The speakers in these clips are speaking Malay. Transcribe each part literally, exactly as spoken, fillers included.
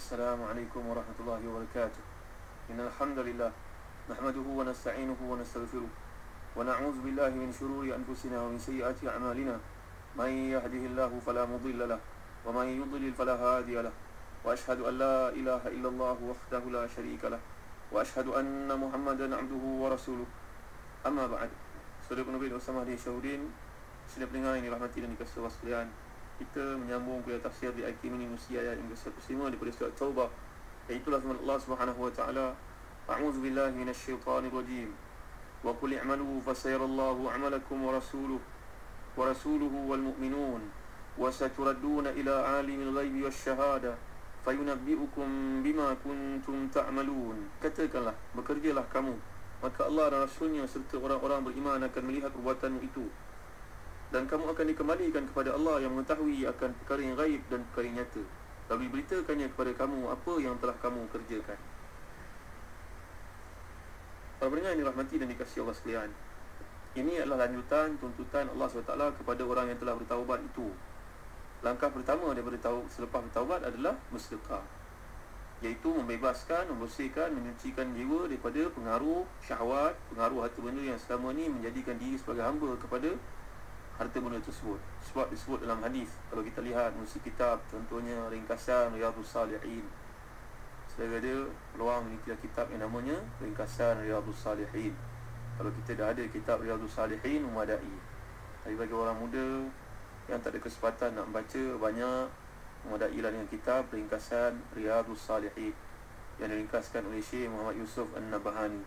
Assalamualaikum warahmatullahi wabarakatuh. Innal hamdalillah nahmaduhu wa nasta'inuhu wa nastaghfiruh wa na'udzu billahi min shururi anfusina wa min sayyiati a'malina. May yahdihillahu fala mudilla lahu wa may yudlil fala hadiya lahu. Wa ashhadu an la ilaha illallah wahdahu la syarika lahu wa ashhadu anna Muhammadan 'abduhu wa rasuluh. Amma ba'd. Saudara penerbit bersama di Syahudin, sila pendengar yang dirahmati dan dikasihi Allah sekalian, kita menyambung kuliah tafsir di I K Mini Musi ayat yang ke seratus lima daripada surat Taubah, iaitulah firman Allah Subhanahu wa taala, a'udzu billahi minasyaitonir rajim, wa qul i'malu fasayarallahu 'amalakum wa rasuluhu wa rasuluhu wal mu'minun wa saturadduna ila 'alimil ghaibi wasyahada fayunabbi'ukum bima kuntum ta'malun. Katakanlah, bekerjalah kamu, maka Allah dan Rasulnya serta orang-orang beriman akan melihat perbuatanmu itu, dan kamu akan dikembalikan kepada Allah yang mengetahui akan perkara yang gaib dan perkara yang nyata, lalu diberitakannya kepada kamu apa yang telah kamu kerjakan. Para pendengar yang dirahmati dan dikasihi Allah sekalian, ini adalah lanjutan tuntutan Allah subhanahu wa taala kepada orang yang telah bertaubat itu. Langkah pertama daripada taubat, selepas bertaubat adalah bersedekah, iaitu membebaskan, membersihkan, menyucikan jiwa daripada pengaruh syahwat, pengaruh harta benda yang selama ni menjadikan diri sebagai hamba kepada harta benda tersebut. Sebab disebut dalam hadis, kalau kita lihat musi kitab, contohnya ringkasan Riyadhus Salihin, saya ada peluang meniti kitab yang namanya ringkasan Riyadhus Salihin. Kalau kita dah ada kitab Riyadhus Salihin, memadai. Tapi bagi orang muda yang tak ada kesempatan nak membaca banyak, memadailah dengan kitab ringkasan Riyadhus Salihin yang diringkaskan oleh Syekh Muhammad Yusuf An-Nabahani.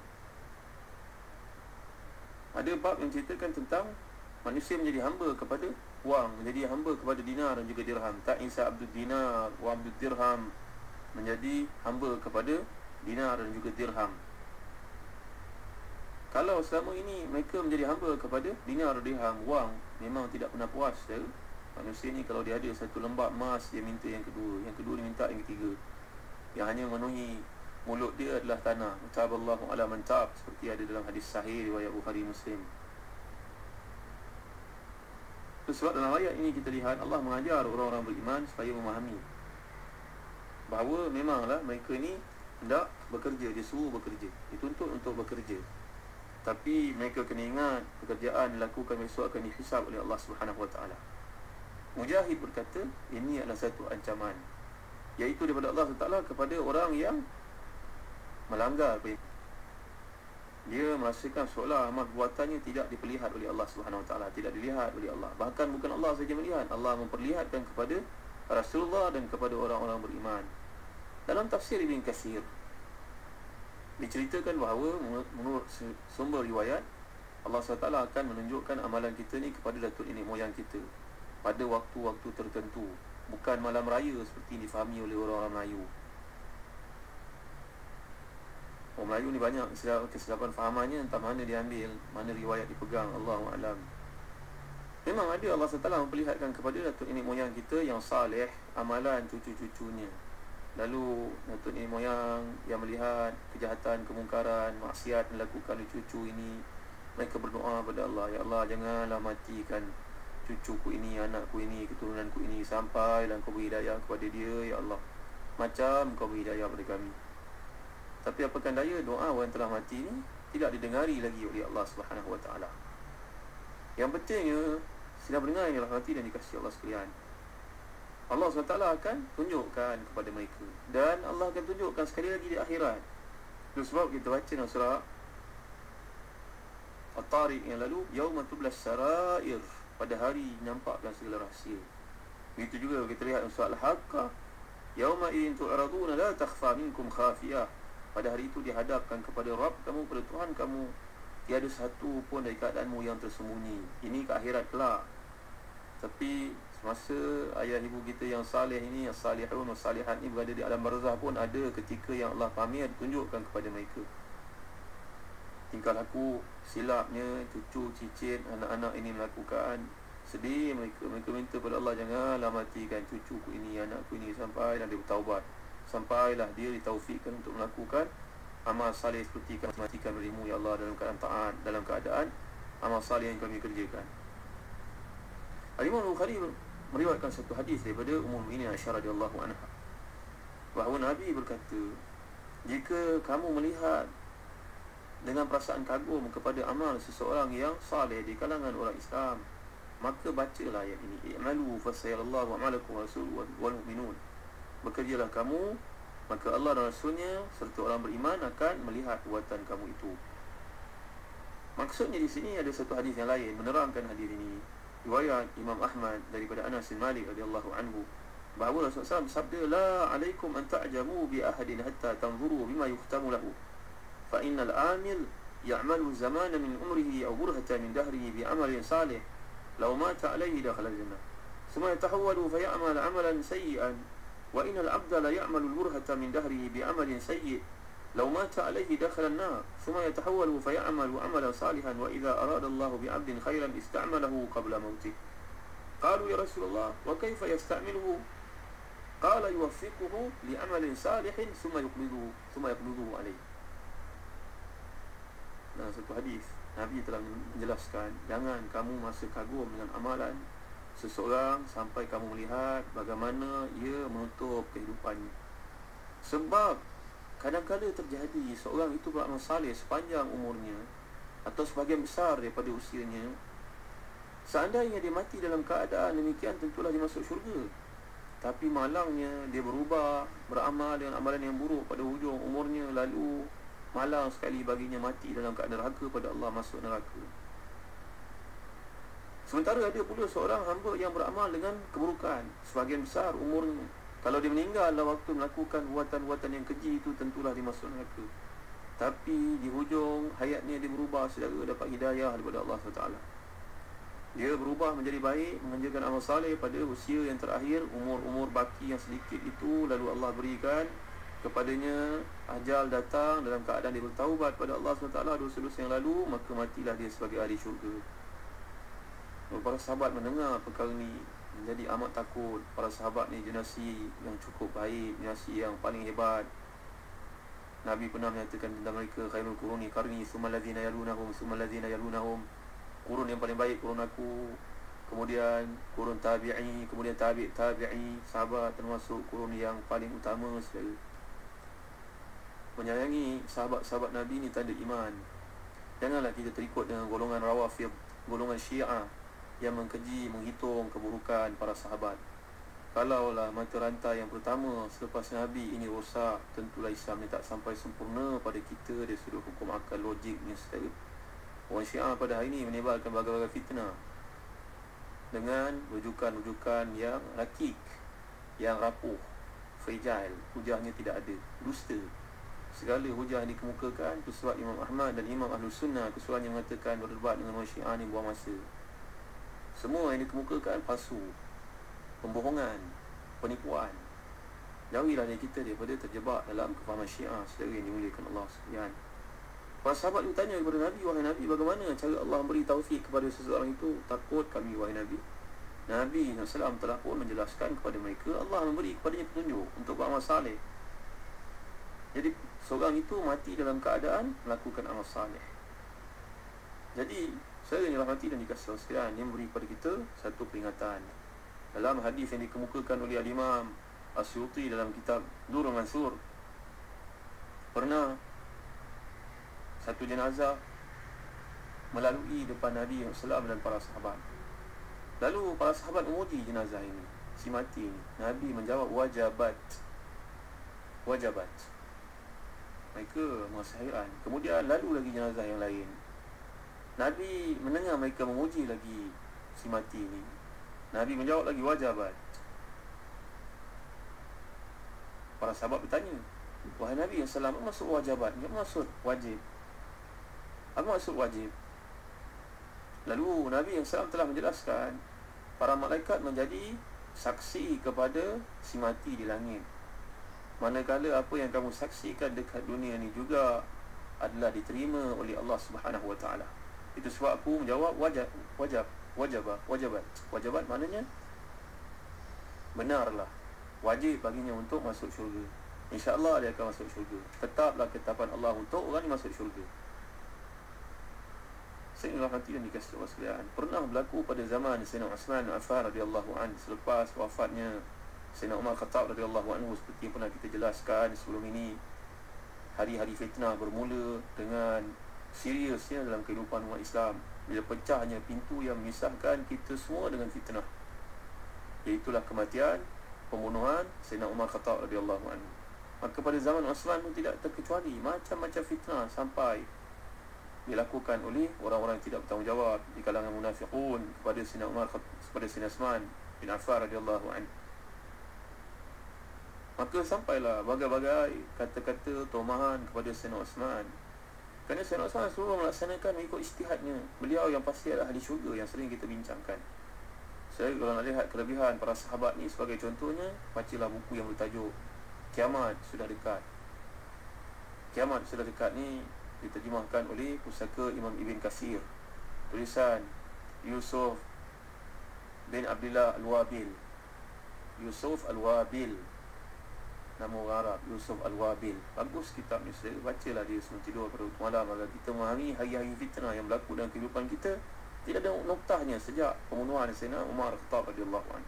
Ada bab yang ceritakan tentang manusia menjadi hamba kepada wang, menjadi hamba kepada dinar dan juga dirham. Tak insa abdul dinar wa abdul dirham, menjadi hamba kepada dinar dan juga dirham. Kalau selama ini mereka menjadi hamba kepada dinar, dirham, wang, memang tidak pernah puas ya. Manusia ni kalau dia ada satu lembap emas, dia minta yang kedua, yang kedua dia minta yang ketiga. Yang hanya memenuhi mulut dia adalah tanah. Taballahu ala man tab, seperti ada dalam hadis sahih riwayat Bukhari Muslim. Sebab dalam ayat ini kita lihat Allah mengajar orang-orang beriman supaya memahami bahawa memanglah mereka ni hendak bekerja, dia suruh bekerja, dituntut untuk bekerja. Tapi mereka kena ingat pekerjaan dilakukan besok akan dihisab oleh Allah Subhanahu wa taala. Mujahid berkata, ini adalah satu ancaman, iaitu daripada Allah Subhanahu wa taala kepada orang yang melanggar. Dia merasakan seolah amal perbuatannya tidak diperlihat oleh Allah Subhanahu wa taala, tidak dilihat oleh Allah. Bahkan bukan Allah saja melihat, Allah memperlihatkan kepada Rasulullah dan kepada orang-orang beriman. Dalam tafsir Ibn Katsir diceritakan bahawa menurut sumber riwayat, Allah subhanahu wa taala akan menunjukkan amalan kita ni kepada datuk nenek moyang kita pada waktu-waktu tertentu, bukan malam raya seperti difahami oleh orang-orang Melayu. Orang Melayu ni banyak kesilapan fahamannya, entah mana diambil, mana riwayat dipegang, Allahu a'lam. Memang ada Allah subhanahu wa taala memperlihatkan kepada datuk nenek moyang kita yang saleh amalan cucu-cucunya. Lalu datuk nenek moyang yang melihat kejahatan, kemungkaran, maksiat dilakukan oleh cucu ini, mereka berdoa kepada Allah, ya Allah, janganlah matikan cucuku ini, anakku ini, keturunanku ini, sampailah Engkau beri hidayah kepada dia, ya Allah, macam Engkau beri hidayah kepada kami. Tapi apakah daya doa orang yang telah mati ni tidak didengari lagi oleh Allah Subhanahu wa taala. Yang pentingnya, sila pendengar yang dirahmati dan dikasihi Allah sekalian, Allah subhanahu wa taala akan tunjukkan kepada mereka, dan Allah akan tunjukkan sekali lagi di akhirat. Itu sebab kita baca dalam surah At-Tariq yang lalu, yauma tublas sarair, pada hari nampakkan segala rahsia. Begitu juga kita lihat dalam surah Al-Haqqah, yauma in tu'raduna la takhfa minkum khafiyah, pada hari itu dihadapkan kepada Rabb kamu, kepada Tuhan kamu, tiada satu pun dari keadaanmu yang tersembunyi. Ini ke akhirat kelak. Tapi semasa ayah ibu kita yang salih ini, yang salihun, yang salihat ni berada di alam barzah pun, ada ketika yang Allah pamir ditunjukkan kepada mereka tingkah laku silapnya cucu, cicit, anak-anak ini melakukan. Sedih mereka, mereka minta pada Allah, janganlah matikan cucuku ini, anakku ini, sampailah dia bertaubat, sampailah dia ditaufikkan untuk melakukan amal salih seperti kami matikan dirimu, ya Allah, dalam keadaan taat, dalam keadaan amal salih yang kami kerjakan. Al-Imam Bukhari meriwayatkan satu hadis daripada Ummul Mukminin Aisyah radhiyallahu anha. bahawa Nabi berkata, jika kamu melihat dengan perasaan kagum kepada amal seseorang yang saleh di kalangan orang Islam, maka bacalah ayat ini, i'malu fasayarallahu a'malakum wa rasuluhu wal mu'minun. Bekerjalah kamu, maka Allah dan Rasulnya serta orang beriman akan melihat perbuatan kamu itu. Maksudnya di sini ada satu hadis yang lain menerangkan hadis ini. Riwayat Imam Ahmad daripada Anas bin Malik radhiyallahu anhu, bahawa Rasulullah sallallahu alaihi wasallam bersabda, la alaikum an ta'jamu bi ahadin hatta tanzuru bima yuhtamu lahu, fa innal amil ya'malu zamana min umrihi aw burhata min dahrihi bi amalin salih law mata alaihi dakhala al-jannah thumma yatahawwalu fa ya'mal amalan sayyi'an wa innal 'abda la ya'malu al-burhata min dahrihi bi amalin sayyi' law mata alaihi dakhala an-nar thumma yatahawwalu fa ya'malu amalan salihan wa idza arada Allahu bi 'abdin khairan ista'malahu qabla mautih. Qalu ya Rasulullah wa kayfa yasta'miluhu? Qala yuwaffiquhu li 'amalin salihin thumma yuqbiduhu thumma yaqbiduhu alaihi. Dalam satu hadis Nabi telah menjelaskan, jangan kamu merasa kagum dengan amalan seseorang sampai kamu melihat bagaimana ia menutup kehidupannya. Sebab kadang-kadang terjadi seorang itu beramal saleh sepanjang umurnya atau sebahagian besar daripada usianya, seandainya dia mati dalam keadaan demikian, tentulah dia masuk syurga. Tapi malangnya dia berubah, beramal dengan amalan yang buruk pada hujung umurnya, lalu malang sekali baginya mati dalam keadaan neraka pada Allah, masuk neraka. Sementara ada pula seorang hamba yang beramal dengan keburukan sebahagian besar umurnya, kalau dia meninggal dalam waktu melakukan buatan-buatan yang keji itu, tentulah dia masuk neraka. Tapi di hujung hayatnya dia berubah, saudara, dapat hidayah daripada Allah subhanahu wa taala. Dia berubah menjadi baik, mengerjakan amal saleh pada usia yang terakhir, umur-umur baki yang sedikit itu, lalu Allah berikan kepadanya ajal datang dalam keadaan dia bertaubat pada Allah subhanahu wa taala dosa-dosa yang lalu, maka matilah dia sebagai ahli syurga. Para sahabat mendengar perkara ini menjadi amat takut. Para sahabat ni generasi yang cukup baik, generasi yang paling hebat. Nabi pernah menyatakan tentang mereka, khairul quruni qarni tsumma allazina yalunahum tsumma allazina yalunahum, kurun yang paling baik kurun aku, kemudian kurun tabi'i, kemudian tabi' tabi'i. Sahabat termasuk kurun yang paling utama sekali. Menyayangi sahabat-sahabat Nabi ni tanda iman. Janganlah kita terikut dengan golongan Rawafid, golongan Syiah yang mengkeji, menghitung keburukan para sahabat. Kalaulah mata rantai yang pertama selepas Nabi ini rosak, tentulah Islam ni tak sampai sempurna pada kita dari sudut hukum akal logiknya, saudara. Orang Syiah pada hari ini menebalkan berbagai-bagai fitnah dengan rujukan-rujukan yang rakik, yang rapuh, fragile, hujahnya tidak ada, dusta. Segala hujah yang dikemukakan itu sebab Imam Ahmad dan Imam Ahlus Sunnah keseluruhannya mengatakan berdebat dengan orang Syiah ni buang masa. Semua yang dikemukakan palsu, pembohongan, penipuan. Jauhilah dari kita daripada terjebak dalam kefahaman Syiah, saudara yang dimuliakan Allah sekalian. Para sahabat itu tanya kepada Nabi, wahai Nabi, bagaimana cara Allah beri taufik kepada seseorang itu? Takut kami, wahai Nabi. Nabi sallallahu alaihi wasallam telah pun menjelaskan kepada mereka, Allah memberi kepadanya petunjuk untuk beramal saleh. Jadi seorang itu mati dalam keadaan melakukan amal saleh. Jadi saya yang dirahmati dan dikasihi Allah sekalian, yang memberi kepada kita satu peringatan. Dalam hadis yang dikemukakan oleh Al-Imam As-Suyuti dalam kitab Durrul Mansur, pernah satu jenazah melalui depan Nabi sallallahu alaihi wasallam dan para sahabat. Lalu para sahabat memuji jenazah ini, si mati ini. Nabi menjawab, wajabat. Wajabat. Mereka merasa hairan. Kemudian lalu lagi jenazah yang lain. Nabi mendengar mereka memuji lagi si mati ini. Nabi menjawab lagi, wajabat. Para sahabat bertanya, wahai Nabi sallallahu alaihi wasallam, apa maksud wajabat? Apa maksud wajib? Apa maksud wajib? Lalu Nabi sallallahu alaihi wasallam telah menjelaskan, para malaikat menjadi saksi kepada si mati di langit, manakala apa yang kamu saksikan dekat dunia ni juga adalah diterima oleh Allah Subhanahu wa taala. Itu sebab aku menjawab wajib, wajib, wajibah, wajibat. Wajibat maknanya benarlah, wajib baginya untuk masuk syurga. InsyaAllah dia akan masuk syurga. Tetaplah ketetapan Allah untuk orang yang masuk syurga. Sayyidina Rahmati dan dikasihi Allah sekalian, pernah berlaku pada zaman Sayyidina Uthman bin Affan radhiyallahu anhu selepas wafatnya Sayyidina Umar Khattab radhiyallahu anhu, seperti yang pernah kita jelaskan sebelum ini, hari-hari fitnah bermula dengan seriusnya dalam kehidupan umat Islam bila pecahnya pintu yang memisahkan kita semua dengan fitnah, iaitulah kematian, pembunuhan Sayyidina Umar Khattab radhiyallahu anhu. Maka pada zaman Osman pun tidak terkecuali macam-macam fitnah sampai dilakukan oleh orang-orang yang tidak bertanggungjawab di kalangan munafiqun kepada Sayyidina Umar, kepada Sayyidina Osman bin Affan radhiyallahu anhu. Maka sampailah bagai-bagai kata-kata tomahan kepada Sayyidina Osman. Kerana Sayyidina Osman suruh melaksanakan mengikut ijtihadnya. Beliau yang pasti adalah ahli syurga yang sering kita bincangkan. Saya kalau nak lihat kelebihan para sahabat ni, sebagai contohnya, bacalah buku yang bertajuk Kiamat Sudah Dekat. Kiamat Sudah Dekat ni diterjemahkan oleh pusaka Imam Ibn Katsir, tulisan Yusuf bin Abdullah Al-Wabil. Yusuf Al-Wabil, nama orang Arab, Yusuf Al-Wabil. Bagus kitab ni, saya bacalah dia sebelum tidur pada waktu malam, agar kita memahami hari-hari fitnah yang berlaku dalam kehidupan kita. Tidak ada noktahnya sejak pembunuhan Sayyidina Umar Khattab radhiyallahu anhu.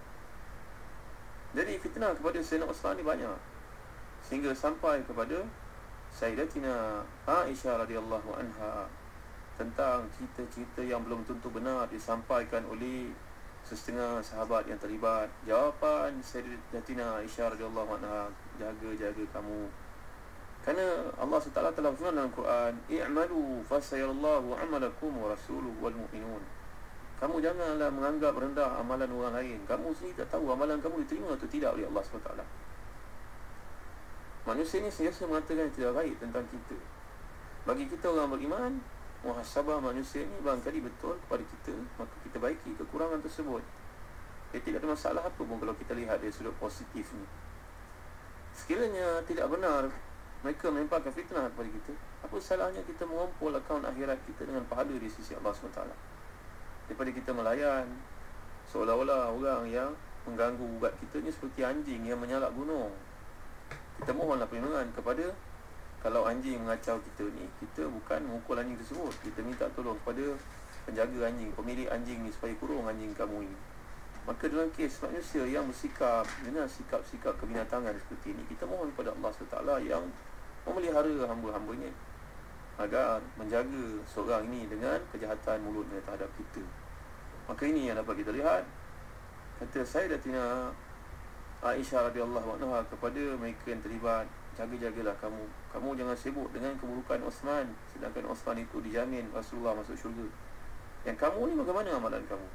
Jadi fitnah kepada Sayyidina Osman ni banyak, sehingga sampai kepada Sayyidatina Aisyah radhiyallahu anha tentang cerita-cerita yang belum tentu benar disampaikan oleh setengah sahabat yang terlibat. Jawapan Sayyidatina Aisyah radhiyallahu anha, jaga-jaga kamu. Kerana Allah subhanahu wa taala telah berfirman dalam Quran, "I'malu fasayarallahu 'amalakum wa rasuluhu wal mu'minun." Kamu janganlah menganggap rendah amalan orang lain. Kamu sendiri tak tahu amalan kamu diterima atau tidak oleh Allah subhanahu wa taala. Manusia ni sentiasa mengatakan yang tidak baik tentang kita. Bagi kita orang beriman, muhasabah manusia ni barangkali betul kepada kita, maka kita baiki kekurangan tersebut. Dia tidak ada masalah apa pun kalau kita lihat dari sudut positif ni. Sekiranya tidak benar mereka melemparkan fitnah kepada kita, apa salahnya kita mengumpul akaun akhirat kita dengan pahala di sisi Allah subhanahu wa taala, daripada kita melayan seolah-olah orang yang mengganggu ubat kita ni seperti anjing yang menyalak gunung. Kita mohonlah perlindungan kepada, kalau anjing mengacau kita ni, kita bukan memukul anjing tersebut, kita minta tolong kepada penjaga anjing, pemilik anjing ni, supaya kurung anjing kamu ini. Maka dalam kes manusia yang bersikap dengan sikap-sikap kebinatangan seperti ini, kita mohon kepada Allah subhanahu wa taala yang memelihara hamba-hambanya agar menjaga seorang ini dengan kejahatan mulutnya terhadap kita. Maka ini yang dapat kita lihat. Kata Sayyidatina Aisyah radhiyallahu anha kepada mereka yang terlibat, jaga-jagalah kamu. Kamu jangan sibuk dengan keburukan Osman, sedangkan Osman itu dijamin Rasulullah masuk syurga. Yang kamu ni bagaimana amalan kamu?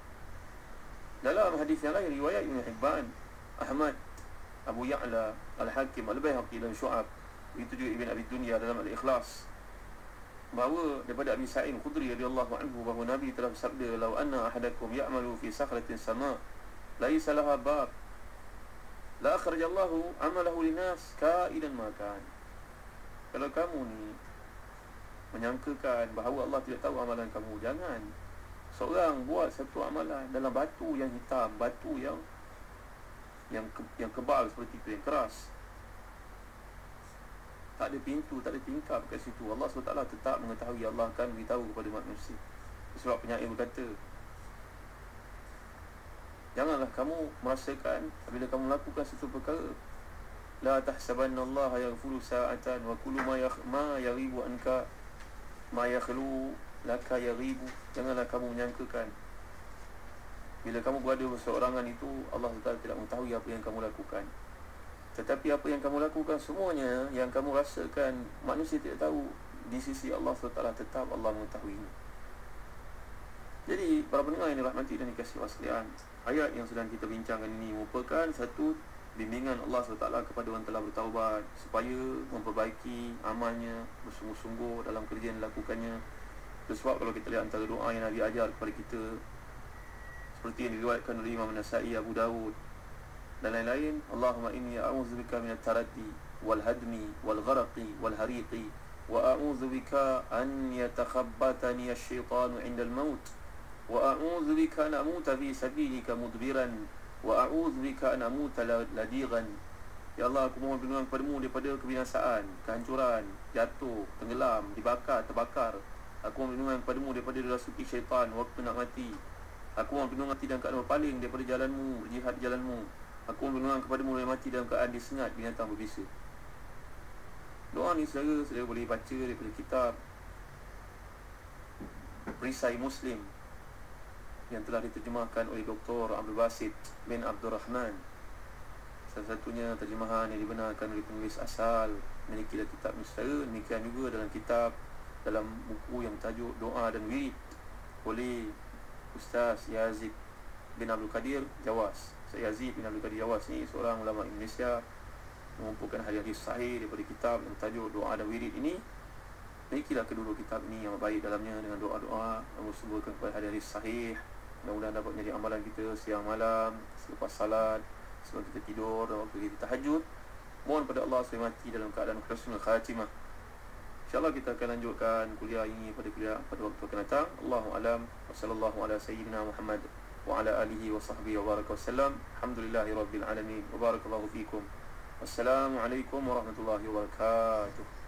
Dalam hadis yang lain, riwayat Ibn Hibban, Ahmad, Abu Ya'la, Al-Hakim, Al-Bayhaqi dan Syu'ab, itu juga Ibn Abi Dunya dalam Al-Ikhlas, bahawa daripada Abi Sa'id Khudri radhiyallahu anhu bahawa Nabi telah bersabda, "Lau anna ahadakum ya'malu fi sakhratin sama' laisa laha bab la akhrajallahu 'amalahu linas ka'idan ma kan." Kalau kamu ni menyangkakan bahawa Allah tidak tahu amalan kamu, jangan seorang buat satu amalan dalam batu yang hitam, batu yang yang ke, yang kebal seperti itu, yang keras, tak ada pintu, tak ada tingkap kat situ. Allah subhanahu wa taala tetap mengetahui, Allah akan beritahu kepada manusia. Sebab penyair berkata, janganlah kamu merasakan apabila kamu melakukan satu perkara, la tahsabanna Allah yaghfuru sa'atan wa kullu ma yakh ma yaghibu anka ma yakhlu laka yaghibu. Janganlah kamu menyangkakan bila kamu berada berseorangan itu Allah subhanahu wa taala tidak mengetahui apa yang kamu lakukan. Tetapi apa yang kamu lakukan semuanya, yang kamu rasakan, manusia tidak tahu, di sisi Allah subhanahu wa taala tetap Allah mengetahuinya. Jadi para pendengar yang dirahmati dan dikasihi Allah sekalian, ayat yang sedang kita bincangkan ini merupakan satu bimbingan Allah subhanahu wa taala kepada orang telah bertaubat supaya memperbaiki amalnya, bersungguh-sungguh dalam kerja yang dilakukannya. Itu sebab kalau kita lihat antara doa yang Nabi ajar kepada kita, seperti yang diriwayatkan oleh Imam Nasa'i, Abu Dawud dan lain-lain, Allahumma inni a'udzubika minat taraddi wal hadmi wal gharaqi wal hariqi wa a'udzubika an yatakhabbatani asy-syaitanu 'inda al-maut wa a'udzubika an amuta fi sabilika mudbiran wa a'udzubika an amuta ladighan. Ya Allah, aku mohon perlindungan kepadamu daripada kebinasaan, kehancuran, jatuh, tenggelam, dibakar, terbakar. Aku mohon perlindungan kepadamu daripada dirasuki syaitan waktu nak mati. Aku mohon perlindungan dan keadaan berpaling daripada jalanmu, berjihad di jalanmu. Aku berdoa kepadamu yang mati dalam keadaan disengat binatang berbisa. Doa ni saudara, saudara boleh baca daripada kitab Perisai Muslim yang telah diterjemahkan oleh Doktor Abdul Basit bin Abdul Rahman. Salah satunya terjemahan yang dibenarkan oleh penulis asal milikilah kitab ni saudara. Demikian juga dalam kitab, dalam buku yang tajuk Doa dan Wirid oleh Ustaz Yazid bin Abdul Qadir Jawas. Ustaz Yazid bin Abdul Qadir Jawas ni seorang ulama Indonesia, mengumpulkan hadis sahih daripada kitab yang tajuk Doa dan Wirid ini. Milikilah kedua kitab ini yang baik dalamnya dengan doa-doa yang bersumberkan kepada hadis sahih. Mudah-mudahan dapat menjadi amalan kita siang malam, selepas salat, sebelum kita tidur, dan waktu kita tahajud. Mohon pada Allah supaya mati dalam keadaan husnul khatimah. InsyaAllah kita akan lanjutkan kuliah ini pada kuliah pada waktu akan datang. Allahu alam wa sallallahu ala sayyidina Muhammad wa ala alihi wa sahbihi wa baraka wasallam. Alhamdulillahi rabbil alamin wa barakallahu fikum. Wassalamualaikum warahmatullahi wabarakatuh.